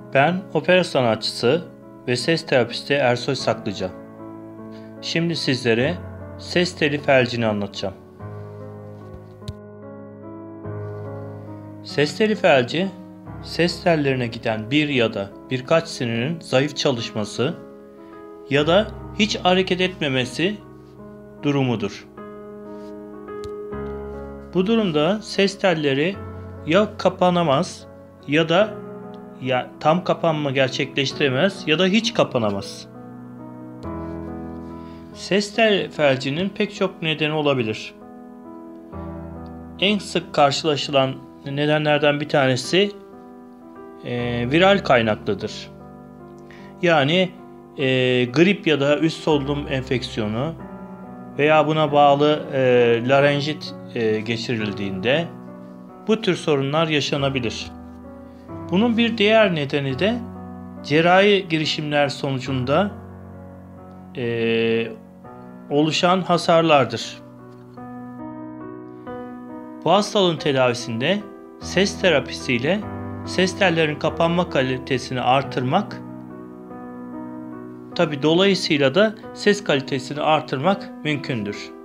Ben opera sanatçısı ve ses terapisti Ersoy Saklıca. Şimdi sizlere ses teli felcini anlatacağım. Ses teli felci, ses tellerine giden bir ya da birkaç sinirin zayıf çalışması ya da hiç hareket etmemesi durumudur. Bu durumda ses telleri ya kapanamaz ya da tam kapanma gerçekleştiremez ya da hiç kapanamaz. Ses tel felcinin pek çok nedeni olabilir. En sık karşılaşılan nedenlerden bir tanesi viral kaynaklıdır. Yani grip ya da üst solunum enfeksiyonu veya buna bağlı larenjit geçirildiğinde bu tür sorunlar yaşanabilir. Bunun bir diğer nedeni de cerrahi girişimler sonucunda oluşan hasarlardır. Bu hastalığın tedavisinde ses terapisiyle ses tellerinin kapanma kalitesini artırmak, dolayısıyla da ses kalitesini artırmak mümkündür.